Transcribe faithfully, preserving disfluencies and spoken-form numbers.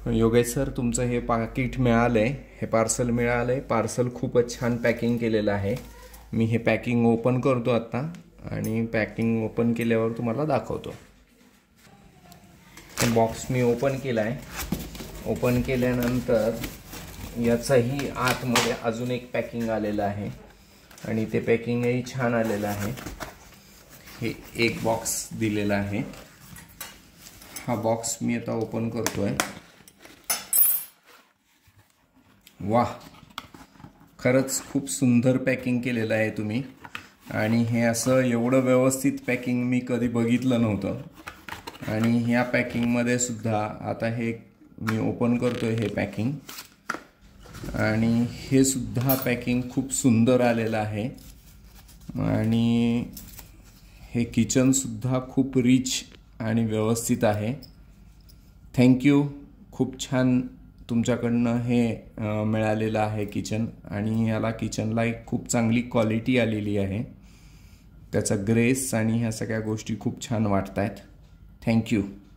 Yogesh sir, तुमचं हे पाकिट मिळालं आहे, हे पार्सल मिळालं आहे. पार्सल खूपच छान पॅकिंग केलेलं आहे. मी हे पॅकिंग ओपन करतो आता आणि पॅकिंग ओपन केल्यावर तुम्हाला दाखवतो. हे बॉक्स मी ओपन केला आहे. ओपन केल्यानंतर याचाही आतमध्ये अजून एक पॅकिंग आलेलं आहे आणि ते पॅकिंगही छान आलेलं आहे. हे एक बॉक्स दिलेला आहे. हा बॉक्स मी आता ओपन करतोय. वाह, खरंच खूप सुंदर पॅकिंग केलेलं आहे तुम्ही. आणि हे असं एवढं व्यवस्थित पॅकिंग मी कधी बघितलं नव्हतं. आणि ह्या पॅकिंगमध्ये सुद्धा आता हे मी ओपन करतोय हे पॅकिंग, आणि हे सुद्धा पॅकिंग खूप सुंदर आलेलं आहे. आणि हे किचन सुद्धा खूप रिच आणि व्यवस्थित आहे. थँक्यू. खूप छान तुमच्याकडनं हे मिळालेलं आहे किचन. आणि याला किचनला एक खूप चांगली क्वालिटी आलेली आहे. त्याचा ग्रेस आणि ह्या सगळ्या गोष्टी खूप छान वाटत आहेत. थँक्यू.